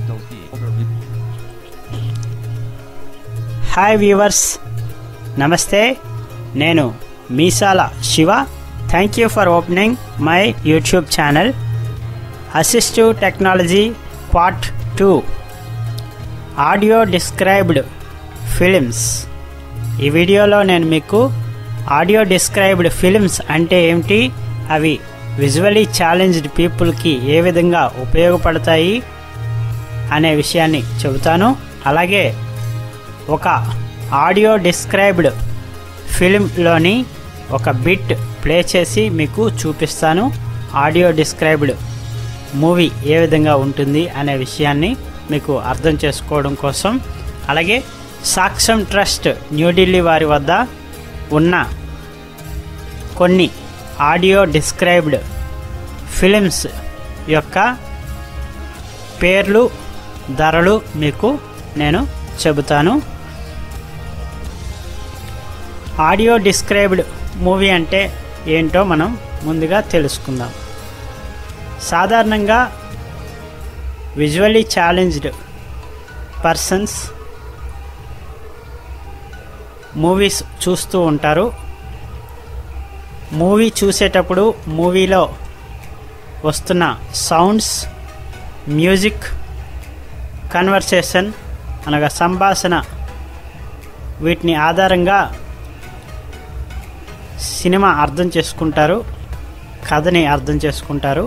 Hi viewers, నమస్తే. నేను Meesala Siva. Thank you for opening my YouTube channel assistive technology part 2 audio described films. ఈ వీడియోలో నేను మీకు ఆడియో డిస్క్రైబ్డ్ ఫిలిమ్స్ అంటే ఏమిటి, అవి విజువల్లీ ఛాలెంజ్డ్ పీపుల్కి ఏ విధంగా ఉపయోగపడతాయి అనే విషయాన్ని చెబుతాను. అలాగే ఒక ఆడియో డిస్క్రైబ్డ్ ఫిలింలోని ఒక బిట్ ప్లే చేసి మీకు చూపిస్తాను. ఆడియో డిస్క్రైబ్డ్ మూవీ ఏ విధంగా ఉంటుంది అనే విషయాన్ని మీకు అర్థం చేసుకోవడం కోసం. అలాగే సాక్షం ట్రస్ట్ న్యూఢిల్లీ వారి వద్ద ఉన్న కొన్ని ఆడియో డిస్క్రైబ్డ్ ఫిలిమ్స్ యొక్క పేర్లు, ధరలు మీకు నేను చెబుతాను. ఆడియో డిస్క్రైబ్డ్ మూవీ అంటే ఏంటో మనం ముందుగా తెలుసుకుందాం. సాధారణంగా విజువల్లీ ఛాలెంజ్డ్ పర్సన్స్ మూవీస్ చూస్తూ ఉంటారు. మూవీ చూసేటప్పుడు మూవీలో వస్తున్న సౌండ్స్, మ్యూజిక్, కన్వర్సేషన్ అనగా సంభాషణ, వీటిని ఆధారంగా సినిమా అర్థం చేసుకుంటారు, కథని అర్థం చేసుకుంటారు.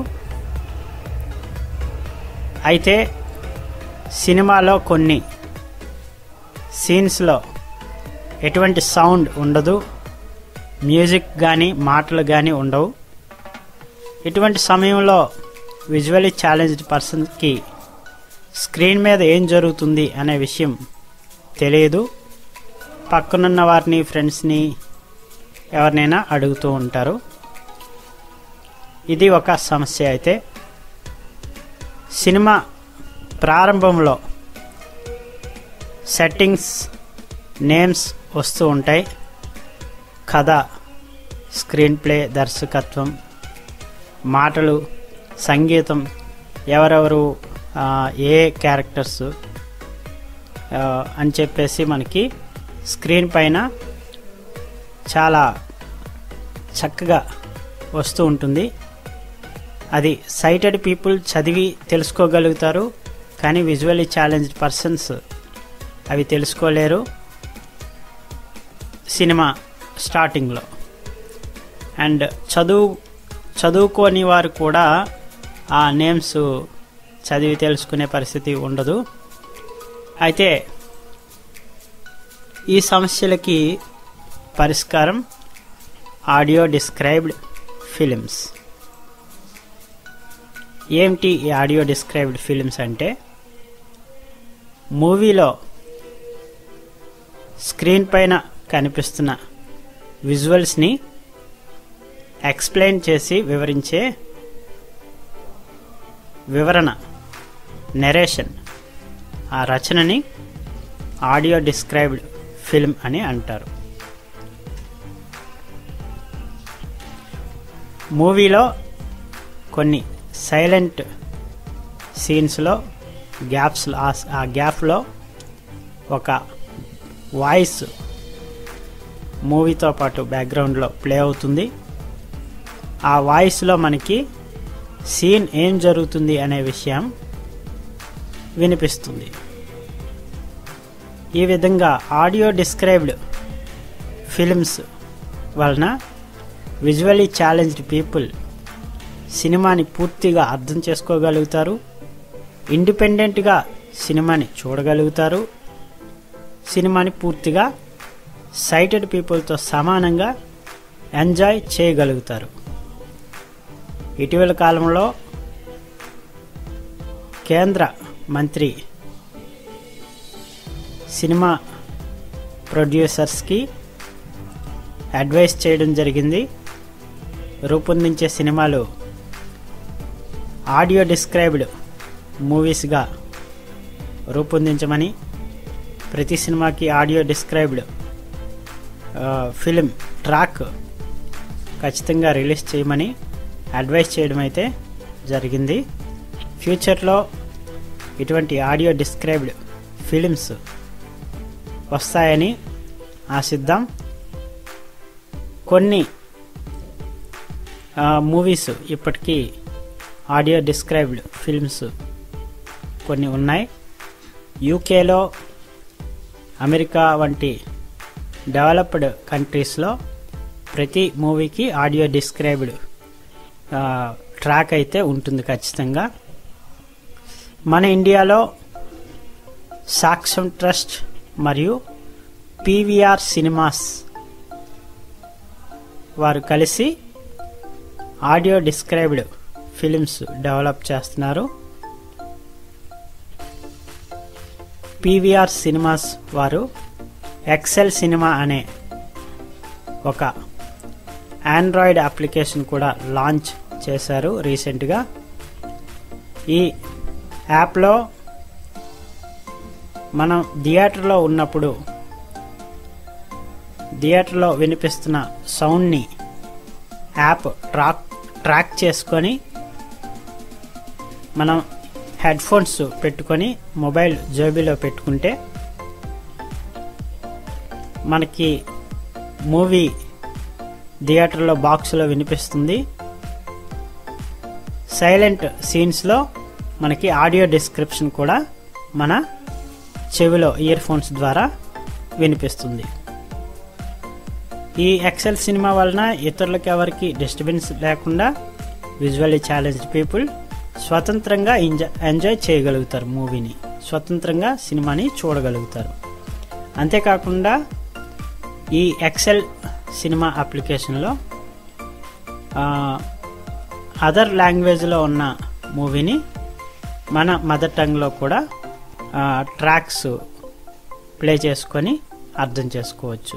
అయితే సినిమాలో కొన్ని సీన్స్లో ఎటువంటి సౌండ్ ఉండదు, మ్యూజిక్ కానీ మాటలు కానీ ఉండవు. ఇటువంటి సమయంలో విజువల్లీ ఛాలెంజ్డ్ పర్సన్కి స్క్రీన్ మీద ఏం జరుగుతుంది అనే విషయం తెలియదు. పక్కనున్న వారిని, ఫ్రెండ్స్ని, ఎవరినైనా అడుగుతూ ఉంటారు. ఇది ఒక సమస్య. అయితే సినిమా ప్రారంభంలో సెట్టింగ్స్, నేమ్స్ వస్తూ ఉంటాయి. కథ, స్క్రీన్ ప్లే, దర్శకత్వం, మాటలు, సంగీతం, ఎవరెవరు, ఏ క్యారెక్టర్స్ అని చెప్పేసి మనకి స్క్రీన్ పైన చాలా చక్కగా వస్తూ ఉంటుంది. అది సైటెడ్ పీపుల్ చదివి తెలుసుకోగలుగుతారు, కానీ విజువల్లీ ఛాలెంజ్డ్ పర్సన్స్ అవి తెలుసుకోలేరు సినిమా స్టార్టింగ్లో. అండ్ చదువుకోని వారు కూడా ఆ నేమ్స్ చదివి తెలుసుకునే పరిస్థితి ఉండదు. అయితే ఈ సమస్యలకి పరిష్కారం ఆడియో డిస్క్రైబ్డ్ ఫిలిమ్స్. ఏమిటి ఈ ఆడియో డిస్క్రైబ్డ్ ఫిలిమ్స్ అంటే, మూవీలో స్క్రీన్ పైన కనిపిస్తున్న విజువల్స్ని ఎక్స్ప్లెయిన్ చేసి వివరించే వివరణ, నెరేషన్, ఆ రచనని ఆడియో డిస్క్రైబ్డ్ ఫిల్మ్ అని అంటారు. మూవీలో కొన్ని సైలెంట్ సీన్స్లో గ్యాప్స్లో, ఆ గ్యాప్లో ఒక వాయిస్ మూవీతో పాటు బ్యాక్గ్రౌండ్లో ప్లే అవుతుంది. ఆ వాయిస్లో మనకి సీన్ ఏం జరుగుతుంది అనే విషయం వినిపిస్తుంది. ఈ విధంగా ఆడియో డిస్క్రైబ్డ్ ఫిల్మ్స్ వలన విజువల్లీ ఛాలెంజ్డ్ పీపుల్ సినిమాని పూర్తిగా అర్థం చేసుకోగలుగుతారు, ఇండిపెండెంట్గా సినిమాని చూడగలుగుతారు, సినిమాని పూర్తిగా సైటెడ్ పీపుల్తో సమానంగా ఎంజాయ్ చేయగలుగుతారు. ఇటీవల కాలంలో కేంద్ర మంత్రి సినిమా ప్రొడ్యూసర్స్కి అడ్వైస్ చేయడం జరిగింది. రూపొందించే సినిమాలు ఆడియో డిస్క్రైబ్డ్ మూవీస్గా రూపొందించమని, ప్రతి సినిమాకి ఆడియో డిస్క్రైబ్డ్ ఫిలిం ట్రాక్ ఖచ్చితంగా రిలీజ్ చేయమని అడ్వైస్ చేయడం అయితే జరిగింది. ఫ్యూచర్లో ఇటువంటి ఆడియో డిస్క్రైబ్డ్ ఫిలిమ్స్ వస్తాయని ఆశిద్దాం. కొన్ని మూవీస్ ఇప్పటికీ ఆడియో డిస్క్రైబ్డ్ ఫిల్మ్స్ కొన్ని ఉన్నాయి. యూకేలో, అమెరికా వంటి డెవలప్డ్ కంట్రీస్లో ప్రతి మూవీకి ఆడియో డిస్క్రైబ్డ్ ట్రాక్ అయితే ఉంటుంది ఖచ్చితంగా. మన ఇండియాలో సాక్షం ట్రస్ట్ మరియు పీవీఆర్ సినిమాస్ వారు కలిసి ఆడియో డిస్క్రైబ్డ్ ఫిలిమ్స్ డెవలప్ చేస్తున్నారు. పీవీఆర్ సినిమాస్ వారు ఎక్సెల్ సినిమా అనే ఒక ఆండ్రాయిడ్ అప్లికేషన్ కూడా లాంచ్ చేశారు రీసెంట్గా. ఈ యాప్లో మనం థియేటర్లో ఉన్నప్పుడు థియేటర్లో వినిపిస్తున్న సౌండ్ని యాప్ ట్రాక్ చేసుకొని మనం హెడ్ ఫోన్స్ పెట్టుకొని మొబైల్ జేబులో పెట్టుకుంటే మనకి మూవీ థియేటర్లో బాక్స్లో వినిపిస్తుంది. సైలెంట్ సీన్స్లో మనకి ఆడియో డిస్క్రిప్షన్ కూడా మన చెవిలో ఇయర్ ఫోన్స్ ద్వారా వినిపిస్తుంది. ఈ ఎక్సెల్ సినిమా వలన ఇతరులకు ఎవరికి డిస్టర్బెన్స్ లేకుండా విజువల్లీ ఛాలెంజ్డ్ పీపుల్ స్వతంత్రంగా ఎంజాయ్ చేయగలుగుతారు. మూవీని స్వతంత్రంగా సినిమాని చూడగలుగుతారు. అంతేకాకుండా ఈ ఎక్సెల్ సినిమా అప్లికేషన్లో అదర్ లాంగ్వేజ్లో ఉన్న మూవీని మన మదర్ టంగ్లో కూడా ట్రాక్స్ ప్లే చేసుకొని అర్థం చేసుకోవచ్చు.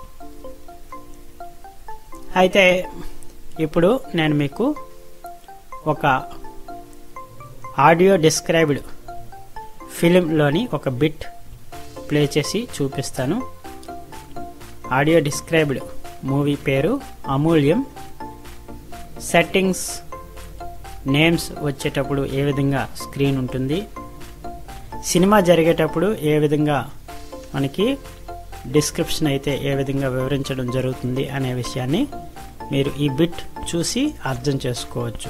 అయితే ఇప్పుడు నేను మీకు ఒక ఆడియో డిస్క్రైబ్డ్ ఫిలింలోని ఒక బిట్ ప్లే చేసి చూపిస్తాను. ఆడియో డిస్క్రైబ్డ్ మూవీ పేరు అమూల్యం. సెట్టింగ్స్, నేమ్స్ వచ్చేటప్పుడు ఏ విధంగా స్క్రీన్ ఉంటుంది, సినిమా జరిగేటప్పుడు ఏ విధంగా మనకి డిస్క్రిప్షన్ అయితే ఏ విధంగా వివరించడం జరుగుతుంది అనే విషయాన్ని మీరు ఈ బిట్ చూసి అర్థం చేసుకోవచ్చు.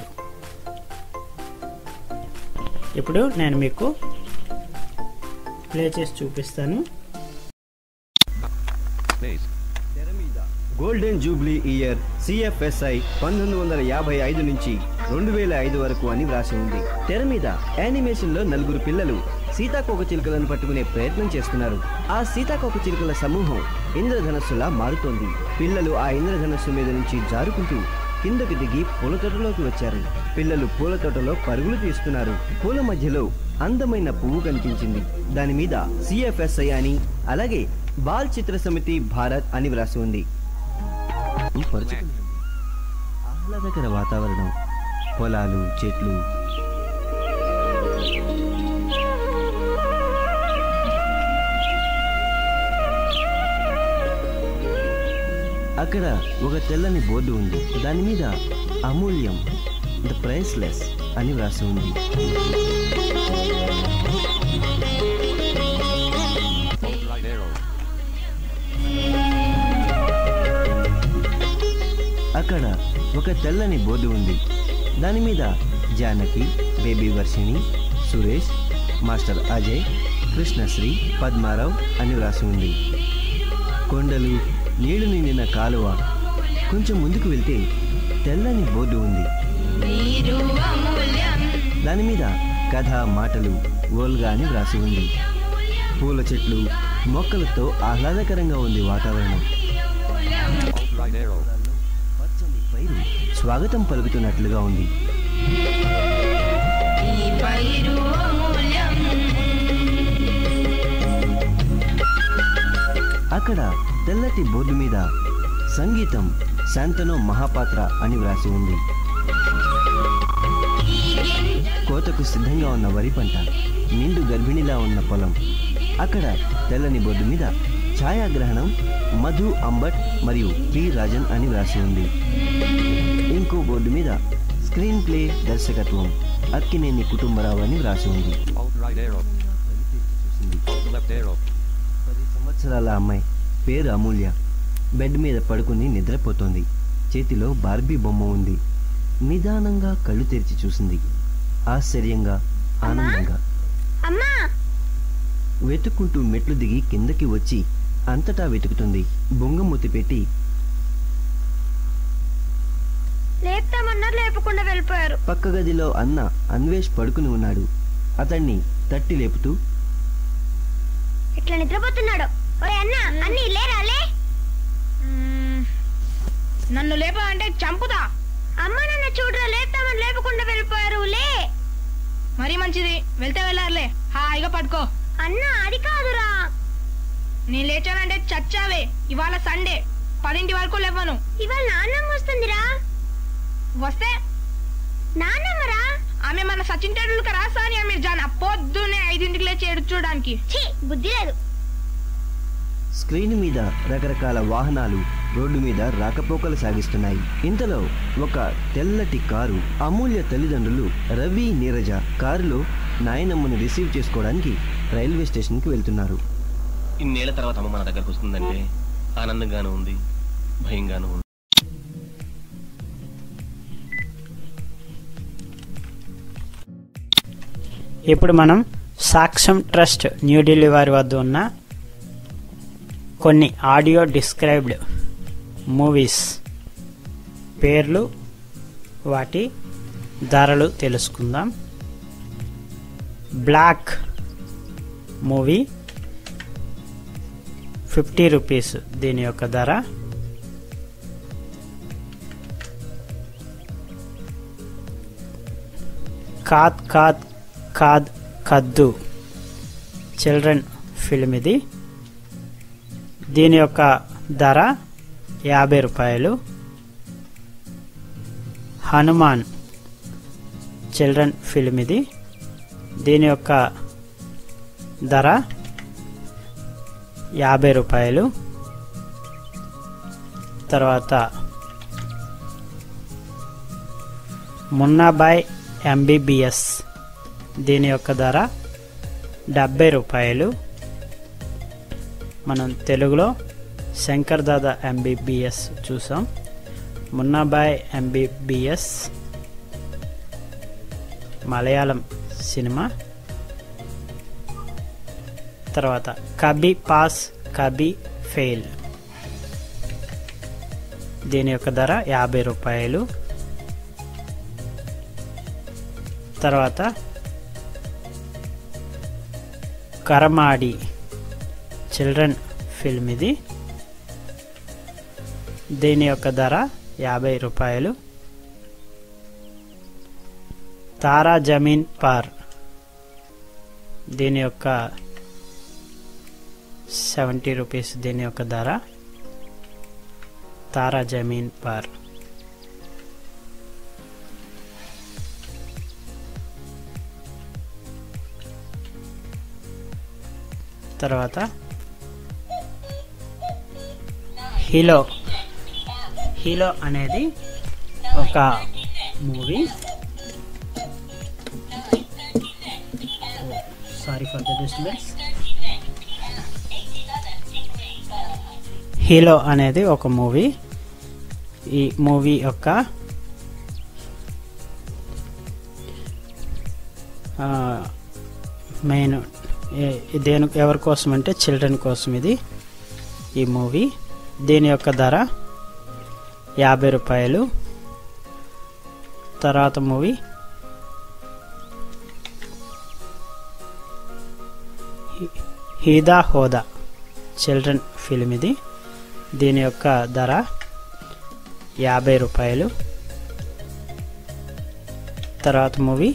ఇప్పుడు నేను మీకు ప్లే చేసి చూపిస్తాను. గోల్డెన్ జూబ్లీ ఇయర్ సిఎఫ్ఎస్ఐ 1955 నుంచి 2005 వరకు అని వ్రాసి ఉంది. తెర మీద యానిమేషన్ లో నలుగురు పిల్లలు సీతాకోక చిలుకలను పట్టుకునే ప్రయత్నం చేస్తున్నారు. ఆ సీతాకోక చిలుకల సమూహం ఇంద్రధనస్సులా మారుతోంది. పిల్లలు ఆ ఇంద్రధనస్సు మీద నుంచి జారుకుంటూ కిందకు దిగి పూల తోటలోకి వచ్చారు. పిల్లలు పూల తోటలో పరుగులు తీస్తున్నారు. పూల మధ్యలో అందమైన పువ్వు కనిపించింది. దాని మీద సిఎఫ్ఎస్ఐ అని, అలాగే బాల్ చిత్ర సమితి భారత్ అని వ్రాసి ఉంది. ఆహ్లాదకర వాతావరణం, పొలాలు, చెట్లు. అక్కడ ఒక తెల్లని బోర్డు ఉంది. దాని మీద అమూల్యం, ద ప్రైస్లెస్ అని వ్రాసి ఉంది. అక్కడ ఒక తెల్లని బోర్డు ఉంది. దాని మీద జానకి, బేబీ వర్షిణి, సురేష్, మాస్టర్ అజయ్, కృష్ణశ్రీ, పద్మారావు అని వ్రాసి ఉంది. కొండలు, నీళ్లు నిండిన కాలువ. కొంచెం ముందుకు వెళ్తే తెల్లని బోర్డు ఉంది. దాని మీద కథ, మాటలు, ఓల్గా అని వ్రాసి ఉంది. పూల చెట్లు, మొక్కలతో ఆహ్లాదకరంగా ఉంది వాతావరణం. పచ్చని పైరు స్వాగతం పలుకుతున్నట్లుగా ఉంది. అక్కడ తెల్లటి బోర్డు మీద సంగీతం, శాంతనో మహాపాత్ర అని వ్రాసి ఉంది. కోతకు సిద్ధంగా ఉన్న వరి పంట, నిండు గర్భిణిలా ఉన్న పొలం. అక్కడ తెల్లని బోర్డు మీద ఛాయాగ్రహణం, మధు అంబట్ మరియు పి రాజన్ అని వ్రాసి ఉంది. ఇంకో బోర్డు మీద స్క్రీన్ ప్లే, దర్శకత్వం, అక్కినేని కుటుంబరావు అని వ్రాసి ఉంది. 10 సంవత్సరాల అమ్మాయి, పేరు అమూల్య, బెడ్ మీద పడుకుని నిద్రపోతోంది. చేతిలో బార్బీ బొమ్మ ఉంది. నిదానంగా కళ్ళు తెరిచి చూసింది. ఆశ్చర్యంగా, ఆనందంగా. వెతుక్కుంటూ మెట్లు దిగి కిందకి వచ్చి అంతటా వెతుకుతుంది. బొంగమూతి పెట్టి లేపకుండా వెళ్ళిపోయారు. పక్క గదిలో అన్న అన్వేష్ పడుకుని ఉన్నాడు. అతన్ని తట్టి లేపుతూ, ఇట్లా నిద్రపోతున్నాడు. అన్నీ లేరాలే. నన్ను లేపా అంటే చంపుతా. అమ్మ నన్ను చూడరా, లేపుతామని లేపకుండా వెళ్ళిపోయారు. లే. మరీ మంచిది, వెళ్తే వెళ్ళారులే. హాయిగా పడుకో. అన్నా అది కాదురా. నేను లేచానంటే చచ్చావే. ఇవాళ సండే, 10 వరకు లేవను. ఇవాళ నాన్నమ్మ వస్తుందిరా. వస్తే నాన్నమ్మరా? ఆమె మన సచిన్ టెండూల్కర్ రాసాని మీరు జాన పొద్దునే 5 లేచి చూడడానికి. బుద్ధి లేదు. స్క్రీన్ మీద రకరకాల వాహనాలు రోడ్డు మీద రాకపోకలు సాగిస్తున్నాయి. ఇంతలో ఒక తెల్లటి కారు. అమూల్య తల్లిదండ్రులు రవి, నీరజ కారులో నాయనమ్మను రిసీవ్ చేసుకోవడానికి రైల్వే స్టేషన్కి వెళ్తున్నారు. ఇన్నేళ్ల తర్వాత అమ్మ మన దగ్గరకు వస్తుందంటే ఆనందంగానూ ఉంది, భయంగానూ ఉంది. ఇప్పుడు మనం సాక్షం ట్రస్ట్ న్యూఢిల్లీ వారి వద్ద ఉన్న కొన్ని ఆడియో డిస్క్రైబ్డ్ మూవీస్ పేర్లు, వాటి ధరలు తెలుసుకుందాం. బ్లాక్ మూవీ 50 రూపీస్ దీని యొక్క ధర. కాద్ కాద్ కాద్ కద్దు చిల్డ్రన్ ఫిల్మ్ ఇది. దీని యొక్క ధర 50 రూపాయలు. హనుమాన్ చిల్డ్రన్ ఫిల్మ్ ఇది. దీని యొక్క ధర 50 రూపాయలు. తర్వాత మున్నాబాయ్ MBBS దీని యొక్క ధర 70 రూపాయలు. మనం తెలుగులో శంకర్ దాదా MBBS చూసాం. Munnabhai MBBS Malayalam cinema. తర్వాత కబీ పాస్ కబీ ఫెయిల్ దీని యొక్క ధర 50 రూపాయలు. తర్వాత కరమాడి చిల్డ్రన్ ఫిల్మ్ ఇది. దీని యొక్క ధర 50 రూపాయలు. తారా జమీన్ పార్ దీని యొక్క 70 రూపీస్ దీని యొక్క ధర. తారా జమీన్ పార్. తర్వాత హీలో. హీలో అనేది ఒక movie. Sorry for the disturbance. హీలో అనేది ఒక మూవీ. ఈ మూవీ యొక్క మెయిన్ ఎవరి కోసం అంటే చిల్డ్రన్ కోసం ఇది ఈ మూవీ. దీని యొక్క ధర 50 రూపాయలు. తర్వాత మూవీ హీదా హోదా చిల్డ్రన్ ఫిల్మ్ ఇది. దీని యొక్క ధర 50 రూపాయలు. తర్వాత మూవీ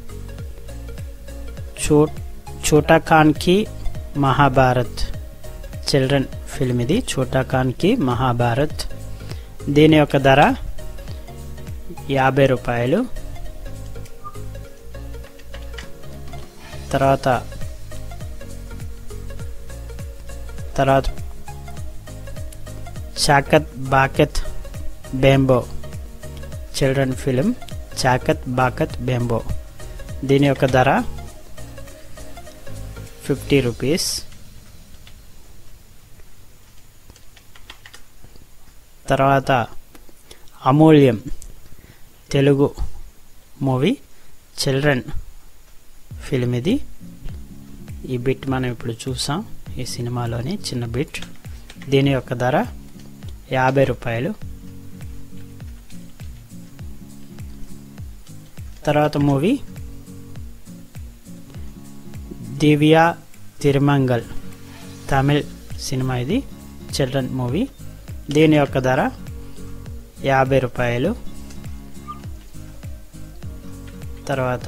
छोटा खान की महाभारत चिल्ड्रन फिल्म ఇది. छोटा खान की महाभारत దీని యొక్క ధర 50 రూపాయలు. తర్వాత చాకత్ బాకత్ బెంబో చిల్డ్రన్ ఫిల్మ్. చాకత్ బాకత్ బెంబో దీని యొక్క ధర 50 రూపీస్. తర్వాత Amulyam Telugu movie children film ఇది. ఈ బిట్ మనం ఇప్పుడు చూసాం, ఈ సినిమాలోని చిన్న బిట్. దీని యొక్క ధర 50 రూపాయలు. తర్వాత మూవీ దివ్య తిరుమంగల్ తమిళ్ సినిమా, ఇది చిల్డ్రన్ మూవీ. దీని యొక్క ధర 50 రూపాయలు. తర్వాత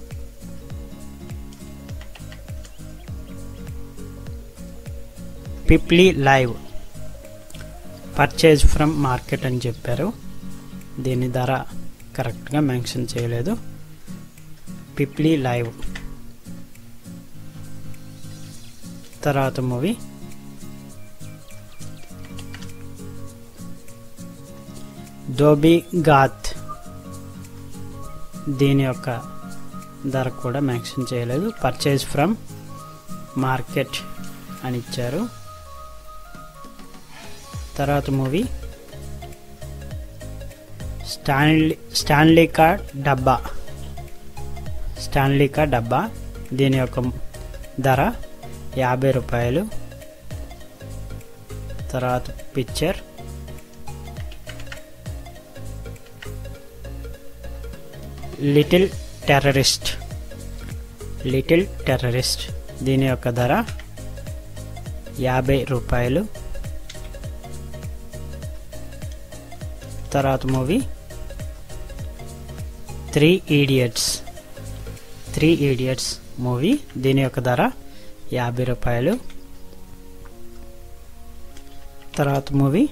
Peepli live purchase from market అని చెప్పారు. దీని ధర కరెక్ట్గా మెన్షన్ చేయలేదు. పిప్లీ లైవ్. తర్వాత మూవీ దోబీ గాత్. దీని యొక్క ధర కూడా మెన్షన్ చేయలేదు. పర్చేజ్ ఫ్రమ్ మార్కెట్ అని ఇచ్చారు. తర్వాత మూవీ స్టాన్లీకా డబ్బా. దీని యొక్క ధర 50 రూపాయలు. తర్వాత పిక్చర్ లిటిల్ టెర్రరిస్ట్. దీని యొక్క ధర 50 రూపాయలు. తర్వాత మూవీ 3 ఇడియట్స్ మూవీ. దీని యొక్క ధర 50 రూపాయలు. తర్వాత మూవీ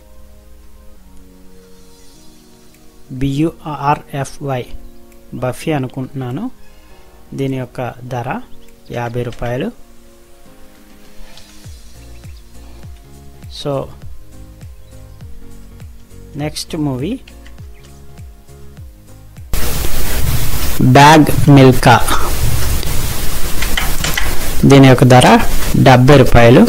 BURFY బఫీ అనుకుంటున్నాను. దీని యొక్క ధర 50 రూపాయలు. So next movie Bhaag Milkha. దీని యొక్క ధర 70 రూపాయలు.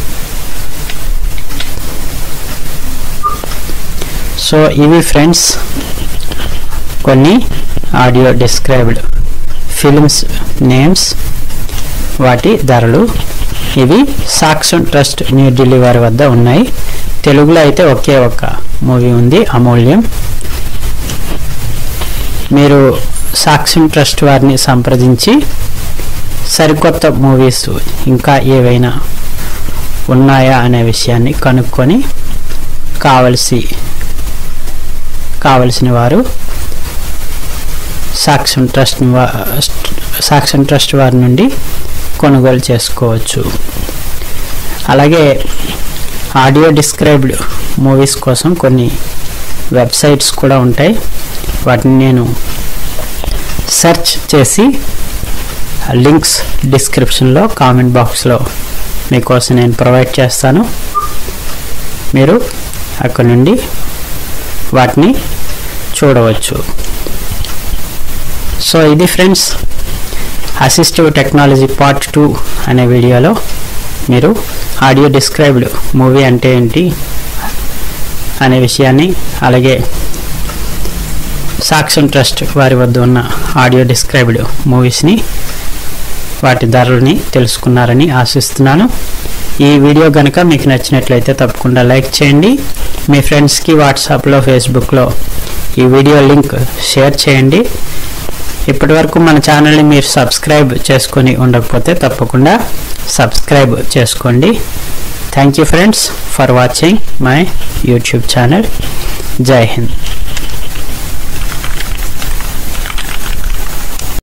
సో ఇవి ఫ్రెండ్స్ కొన్ని ఆడియో డిస్క్రైబ్డ్ ఫిల్మ్స్ నేమ్స్, వాటి ధరలు. ఇవి సాక్షం ట్రస్ట్ న్యూఢిల్లీ వారి వద్ద ఉన్నాయి. తెలుగులో అయితే ఒకే ఒక్క మూవీ ఉంది, అమూల్యం. మీరు సాక్షం ట్రస్ట్ వారిని సంప్రదించి సరికొత్త మూవీస్ ఇంకా ఏవైనా ఉన్నాయా అనే విషయాన్ని కనుక్కొని కావలసిన వారు సాక్షం ట్రస్ట్ వారి నుండి కొనుగోలు చేసుకోవచ్చు. అలాగే ఆడియో డిస్క్రైబ్డ్ మూవీస్ కోసం కొన్ని వెబ్సైట్స్ కూడా ఉంటాయి. వాటిని నేను సెర్చ్ చేసి లింక్స్ డిస్క్రిప్షన్లో కామెంట్ బాక్స్లో మీకోసం నేను ప్రొవైడ్ చేస్తాను. మీరు అక్కడ నుండి వాటిని చూడవచ్చు. సో ఇది ఫ్రెండ్స్ అసిస్టివ్ టెక్నాలజీ పార్ట్ 2 అనే వీడియోలో మీరు ఆడియో డిస్క్రైబ్డ్ మూవీ అంటే ఏంటి అనే విషయాన్ని, అలాగే సాక్షం ట్రస్ట్ వారి వద్ద ఉన్న ఆడియో డిస్క్రైబ్డ్ మూవీస్ని, వాటి ధరలని తెలుసుకున్నారని ఆశిస్తున్నాను. ఈ వీడియో కనుక మీకు నచ్చినట్లయితే తప్పకుండా లైక్ చేయండి. మీ ఫ్రెండ్స్కి వాట్సాప్లో, ఫేస్బుక్లో ఈ వీడియో లింక్ షేర్ చేయండి. ఇప్పటి వరకు మన ఛానల్ని మీరు సబ్స్క్రైబ్ చేసుకొని ఉండకపోతే తప్పకుండా సబ్స్క్రైబ్ చేసుకోండి. Thank you friends for watching my YouTube channel. Jai Hind.